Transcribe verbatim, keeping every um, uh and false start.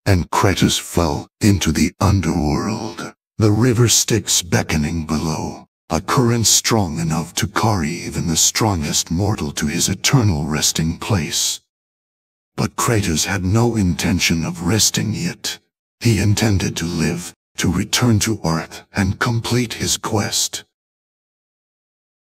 and Kratos fell into the underworld. The river Styx beckoning below, a current strong enough to carry even the strongest mortal to his eternal resting place. But Kratos had no intention of resting yet. He intended to live, to return to Earth and complete his quest.